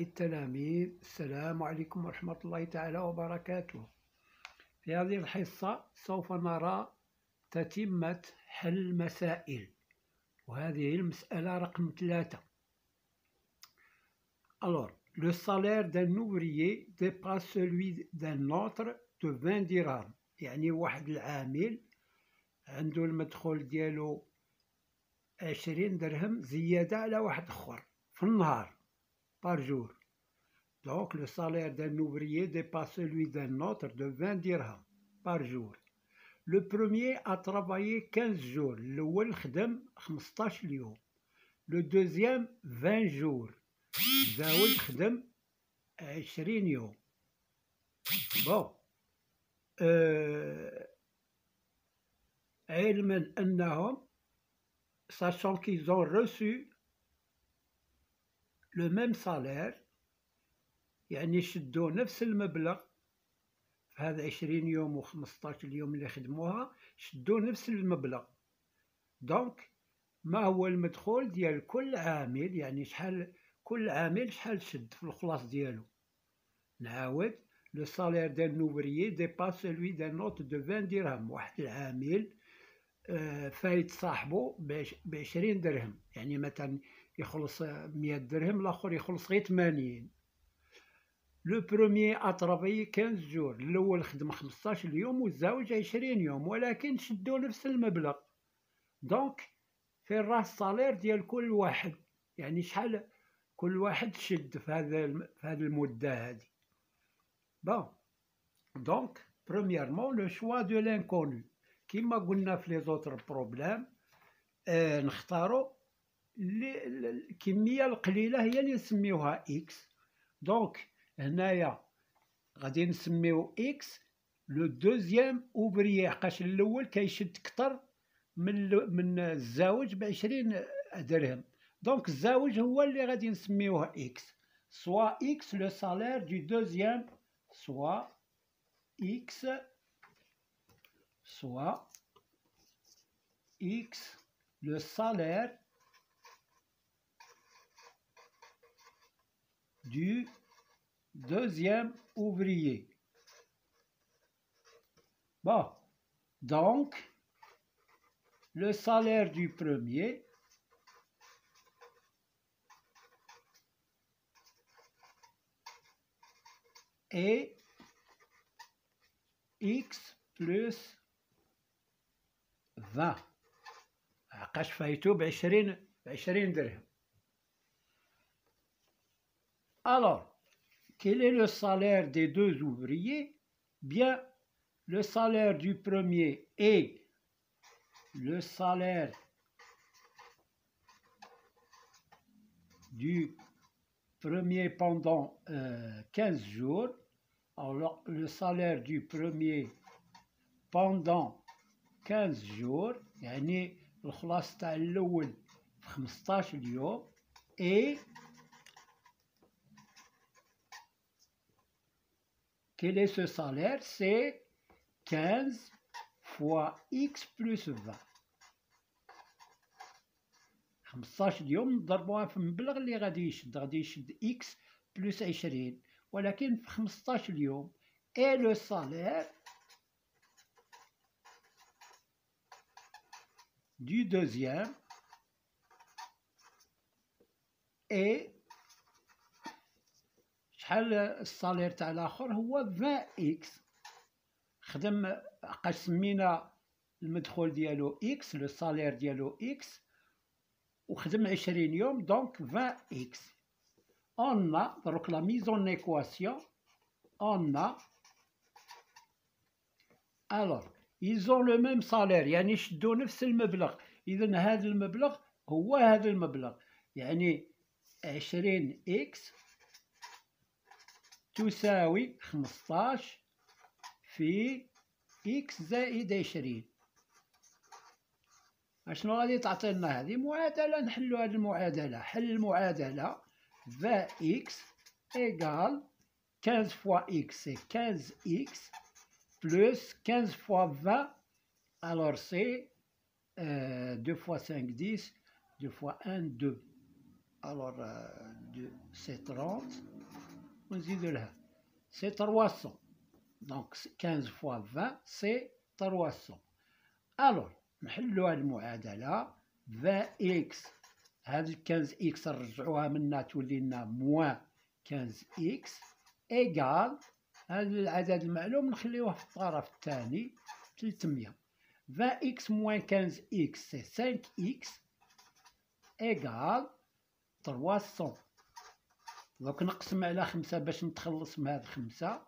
أعزائي التلاميذ، السلام عليكم ورحمة الله تعالى وبركاته. في هذه الحصة سوف نرى تتمة حل المسائل، وهذه المسألة رقم 3. Alors, le salaire d'un ouvrier dépasse celui d'un autre de 20 dirhams. يعني واحد العامل عنده المدخول ديالو 20 درهم زيادة على واحد آخر في النهار par jour. Donc le salaire d'un ouvrier dépasse celui d'un autre de 20 dirhams par jour. Le premier a travaillé 15 jours. الأول خدم 15 يوم. Le deuxième 20 jours. الزاوج خدم 20 يوم. Bon. علما أنهم sachant qu'ils ont reçu le même salaire، يعني شدوا نفس المبلغ في هذا 20 يوم و 15 يوم اللي خدموها، شدوا نفس المبلغ. دونك ما هو المدخول ديال كل عامل، يعني شحال كل عامل شحال شد في الخلاص ديالو. نعاود، لو سالير دان اوفريي ديباس سولوي دان اوت دو 20 درهم. واحد العامل فايت صاحبو ب 20 درهم، يعني مثلا يخلص 100 درهم، الاخر يخلص غير 80. لو بروميي ا ترافايي 15 جور، الاول خدم 15 يوم والزوج 20 يوم، ولكن شدوا نفس المبلغ. دونك فين راه الصالير ديال كل واحد، يعني شحال كل واحد شد في هذه المده هذه. بون دونك برومييرمون لو شوا دو لانكونو، كيما قلنا في لي زوتر بروبليم، نختاروا الكميه القليله هي اللي نسميوها اكس. دونك هنايا غادي نسميو اكس لو دوزيام اوفريي، حقاش الاول كيشد كتر من الزاوج ب 20 درهم. دونك الزاوج هو اللي غادي نسميوه اكس، سوا اكس لو سالير دو دوزيام، سوا اكس le salaire du deuxième ouvrier. Bon, donc le salaire du premier est x plus 20. عقاش فايتو ب 20 درهم. Alors, quel est le salaire des deux ouvriers? Bien, le salaire du premier est le salaire du premier pendant 15 jours. Alors, le salaire du premier pendant 15 jours، يعني الخلاص تاع الأول في 15 يوم، et quel est ce salaire? C'est 15 fois x plus 20. 15 يوم نضربوها في المبلغ اللي غادي يشد x plus 20، ولكن في 15 يوم. et le salaire du deuxième et شحال الصالير تاع الاخر هو 20 اكس. خدم حقاش سمينا المدخول ديالو اكس، لو صالير ديالو اكس، وخدم 20 يوم، دونك 20 اكس. on a دروك لا ميز اون ايكواسيون، on a alors ils ont le même salaire، يعني شدوا نفس المبلغ. إذن هذا المبلغ هو هذا المبلغ، يعني 20 إكس تساوي 15 في إكس زائد 20. أشنو غادي تعطينا هذه؟ معادلة. نحلو هذه المعادلة. حل المعادلة 20 إكس إيكال 15 فوا إكس سي 15 إكس plus 15 fois 20, alors c'est 2 fois 5, 10, 2 fois 1, 2. alors c'est 30 ونزيدو لها سي 300 دونك 15 فوا 20 سي 300 الوغ نحلو هاد المعادلة 20 اكس هاد 15 اكس نرجعوها منا تولي لنا موان 15 اكس ايكال هاد العدد المعلوم نخليوه في الطرف الثاني 300 20 اكس موان 15 اكس سي 5 اكس ايكال 300 دوك نقسم على 5 باش نتخلص من هاد 5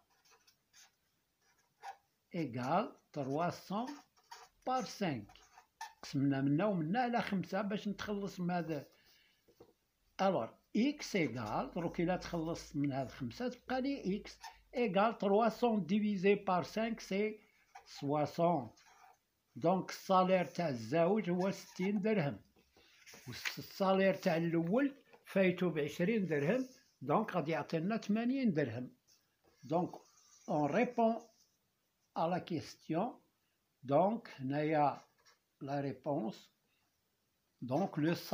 ايكال 300 بار 5 قسمنا منا ومنا على 5 باش نتخلص من هذا الوغ اكس ايكال دروك الا تخلصت من هاد 5 تبقى لي اكس ايكال 300 ديفيزي بار 5 سي 60 دونك الصالير تاع الزوج هو 60 درهم والصالير تاع الاول فايتو ب20 درهم دونك غادي يعطينا 80 درهم دونك اون ريبون à la question donc هنايا la réponse donc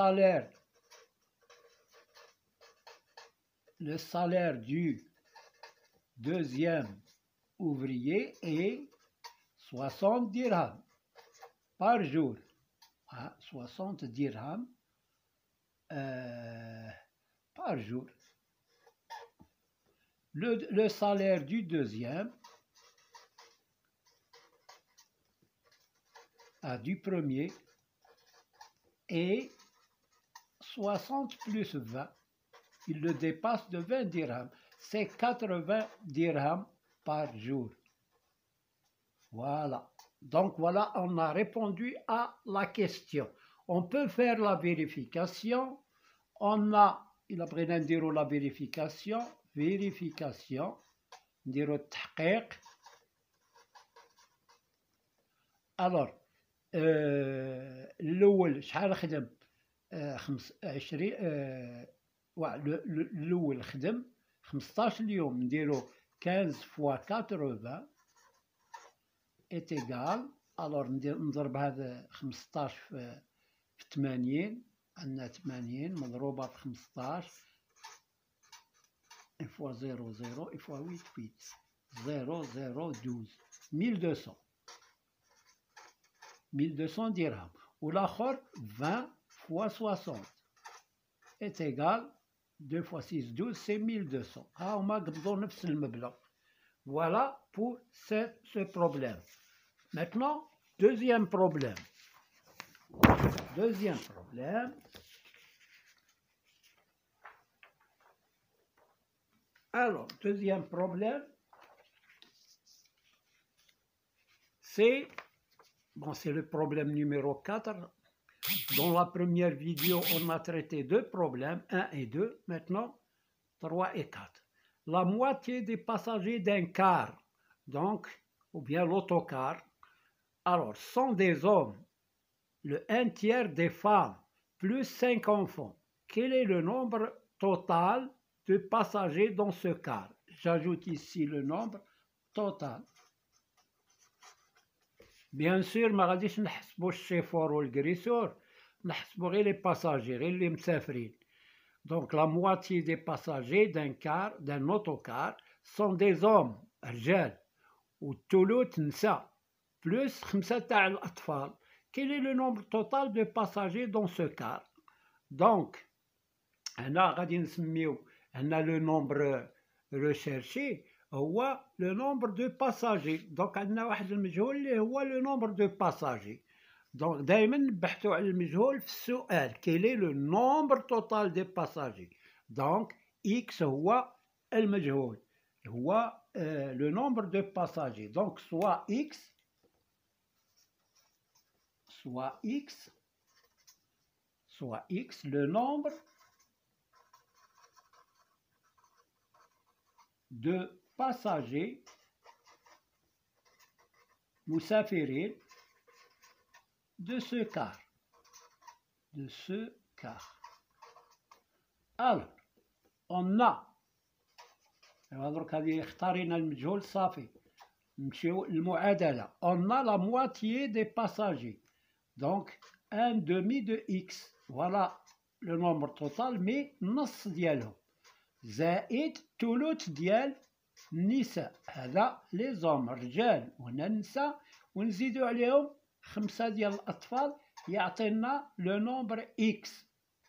le salaire du deuxième ouvrier est 60 dirhams par jour 60 dirhams par jour le salaire du deuxième du premier est 60 plus 20. Il le dépasse de 20 dirhams. C'est 80 dirhams par jour. Voilà. Donc voilà, on a répondu à la question. On peut faire la vérification. Il a pris la vérification. Vérification. نديرو التحقيق. Alors, الأول شحال خدم 20 الأول خدم 15 يوم نديرو 15 فوا 80 est égal alors نضرب هذا 15 في 80 عندنا 80 مضروبة في 15 1 fois 0 0 1 fois 8 8 0 0 12 1200 1200 dirhams والآخر 20 fois 60 est égal 2 fois 6 12 c'est 1200 ها هما قبضوا نفس المبلغ. Voilà pour ce problème. Maintenant deuxième problème. Alors deuxième problème c'est c'est le problème numéro 4. Dans la première vidéo, on a traité 2 problèmes, 1 et 2. Maintenant, 3 et 4. La moitié des passagers d'un car, donc, ou bien l'autocar, alors, sont des hommes. Le 1 tiers des femmes, plus 5 enfants. Quel est le nombre total de passagers dans ce car? J'ajoute ici le nombre total. Bien sûr ما غاديش نحسبو الشيفور والكريسور نحسبو غير لي باساجي غير اللي مسافرين. Donc la moitié des passagers d'un autocar sont des hommes رجال والثلث نساء plus 5 تاع الأطفال. Quel est le nombre total de passagers dans ce car? Donc هنا غادي نسميو هنا le nombre recherché هو لو نومبر دو باساجي. دونك عندنا واحد المجهول اللي هو لو نومبر دو باساجي. دونك دائما نبحثوا على المجهول في السؤال كيلي لو نومبر توتال دي باساجي. دونك اكس هو المجهول هو لو نومبر دو باساجي. دونك سوا اكس لو نومبر de passagers مسافرين de ce car. Alors on a درك هذه اختارينا المجهول صافي نمشيو للمعادلة. On a la moitié des passagers donc un demi de x. Voilà لو نومبر توتال مي نص ديالهم زائد ثلث ديال النساء، هذا لي زوم رجال وهنا النساء، ونزيدو عليهم 5 ديال الأطفال يعطينا لو نومبر إكس.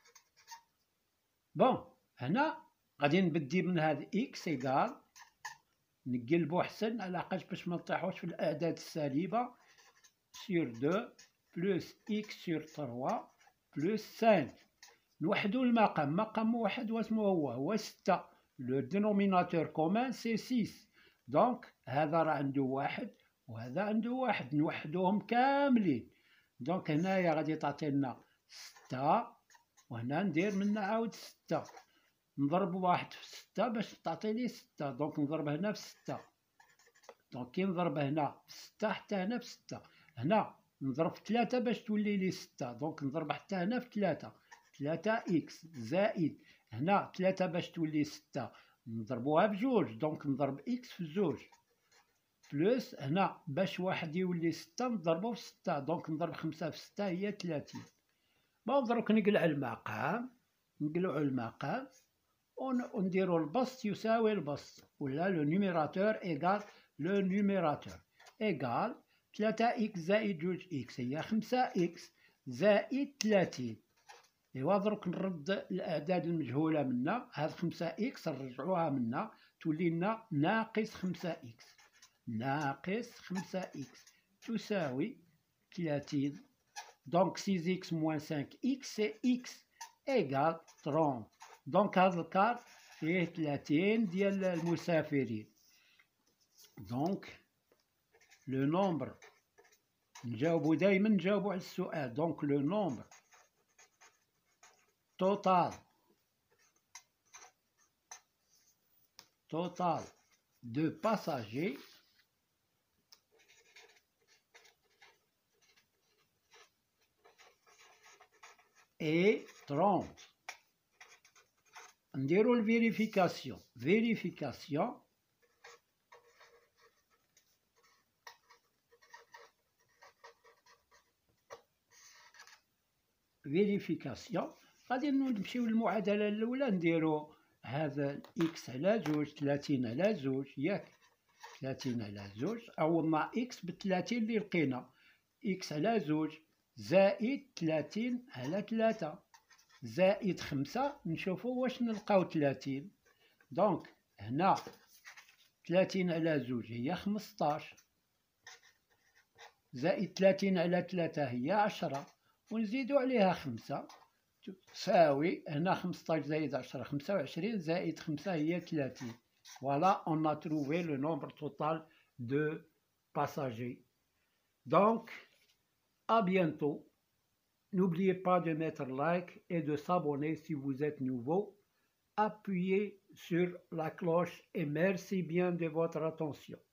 بون هنا غادي نبدي من هاد إكس إيكال، نقلبو أحسن علاقاش باش منطيحوش في الأعداد السالبة، سور 2 بلوس إكس سور 3 بلوس 5. نوحدو المقام، مقام موحد واسمو هو 6. لو دينوميناتور كومان سي 6، دونك هذا راه عندو واحد وهذا عندو واحد، نوحدوهم كاملين. دونك هنايا غادي تعطينا 6، وهنا ندير منا عاود 6، نضرب واحد في 6 باش تعطيني 6، دونك نضرب هنا في 6، دونك كي نضرب هنا في 6 حتى هنا في 6، هنا نضرب في 3 باش تولي لي 6، دونك نضرب حتى هنا في 3 إكس زائد هنا 3 باش تولي 6 نضربوها بجوج، دونك نضرب إكس في زوج، بلوس هنا باش واحد يولي 6 نضربو في 6، دونك نضرب 5 في 6 هي 30. بون دروك نقلع المقام، نقلعو المقام ونديرو البسط يساوي البسط، ولا لو نيميراتور إيكال لو نيميراتور إيكال 3 إكس زائد جوج إكس هي 5 إكس زائد 30. إيوا دروك نرد الأعداد المجهولة منا، هاد 5 إكس نرجعوها منا تولي لنا ناقص 5 إكس، ناقص 5 إكس تساوي 30. دونك 6 إكس موان 5 إكس سي إكس إيكال 30. دونك هاد الكار فيه 30 ديال المسافرين. دونك لو نومبر نجاوبو دايما نجاوبو على السؤال، دونك لو نومبر total de passagers est 30. نديرو الفيريفيكاسيون، فيريفيكاسيون غادي نمشيو للمعادلة الأولى، نديرو هذا إكس على زوج 30 على زوج، ياك 30 على زوج عوضنا إكس ب30 اللي لقينا، إكس على زوج زائد 30 على 3 زائد 5، نشوفو واش نلقاو 30. دونك هنا 30 على زوج هي 15 زائد 30 على 3 هي 10 ونزيدو عليها 5 تساوي هنا 15 زائد 10 25 زائد 5 هي 30. Voilà, on a trouvé le nombre total de passagers. Donc, à bientôt. N'oubliez pas de mettre like et de s'abonner si vous êtes nouveau. Appuyez sur la cloche et merci bien de votre attention.